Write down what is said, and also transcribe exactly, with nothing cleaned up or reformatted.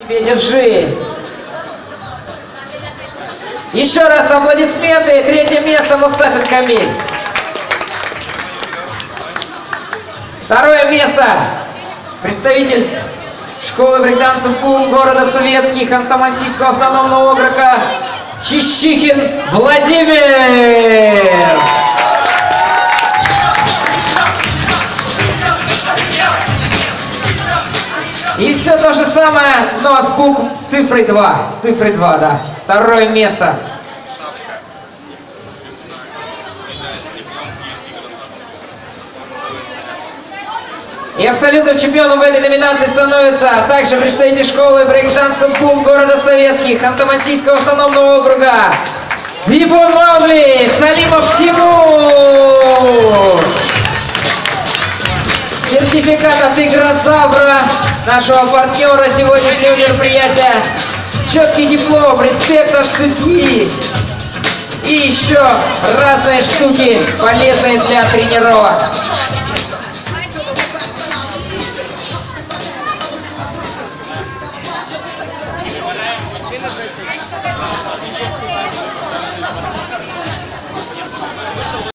Держи. Еще раз аплодисменты. Третье место Мустафин Камиль. Второе место. Представитель школы брейкданса «Бум» города Советский, Ханты-Мансийского автономного округа Чищихин Владимир. И все то же самое, но с букв, с цифрой два. С цифрой два, да. Второе место. И абсолютным чемпионом в этой номинации становится также представитель школы брейк-данса «Бум» города Советский, Ханты-Мансийского автономного округа Випун Маугли Салимов Тимур. Сертификат от Игрозавра, нашего партнера сегодняшнего мероприятия. Четкий диплом, респект от судьи. И еще разные штуки, полезные для тренировок.